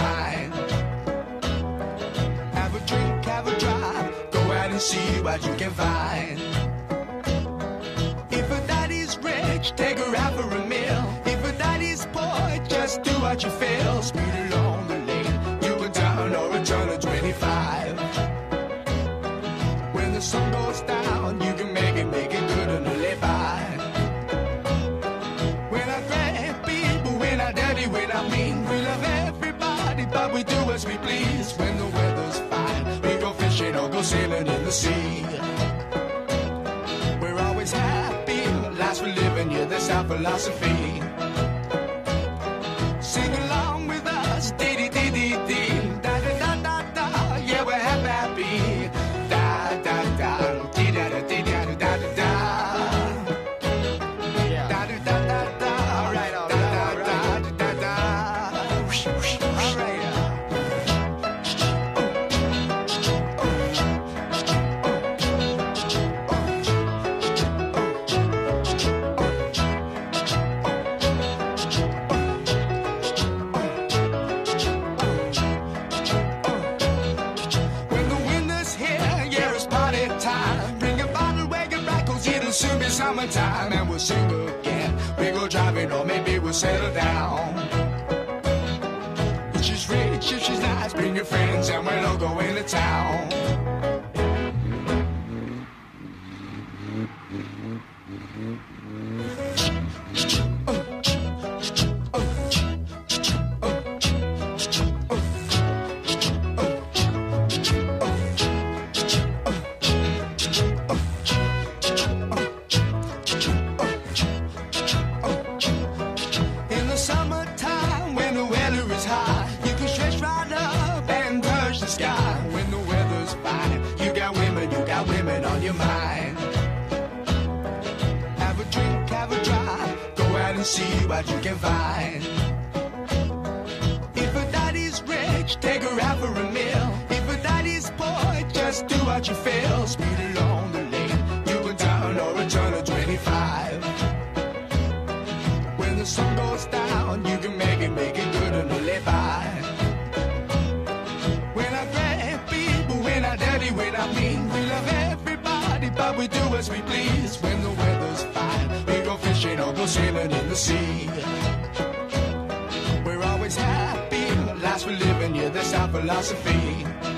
mind. Have a drink, have a drive, go out and see what you can find. If a daddy's rich, take her out for a meal. If a daddy's poor, just do what you feel. Speed along the lane, you can down or a turn of 25. When the sun goes down, you can make it good and live by. When I grab people, when I dirty, when I mean, we love everybody, but we do as we please. When the weather's fine, we go fishing or go sailing in the sea. We're always happy, life's for living, yeah, that's our philosophy. Sing along with us, dee-dee-dee-dee-dee, da-da-da-da-da, yeah, we're happy, da-da-da, dee-da-da-dee-da-da-da-da. Da-da-da-da-da, all right, all right, all right, da-da-da. All right. Soon be summertime and we'll sing again. We go driving or maybe we'll settle down. If she's rich, if she's nice, bring your friends and we'll all go into town. Summertime, when the weather is hot, you can stretch right up and touch the sky. When the weather's fine, you got women on your mind. Have a drink, have a drive, go out and see what you can find. If a daddy's rich, take her out for a meal. If a daddy's poor, just do what you feel. Speed along the lane, you can turn or a turn of 25. When the sun goes down, you can make it good and live by. When I grab people, when I dirty, when I mean, we love everybody, but we do as we please. When the weather's fine, we go fishing or go sailing in the sea. We're always happy, life's for living, yeah, that's our philosophy.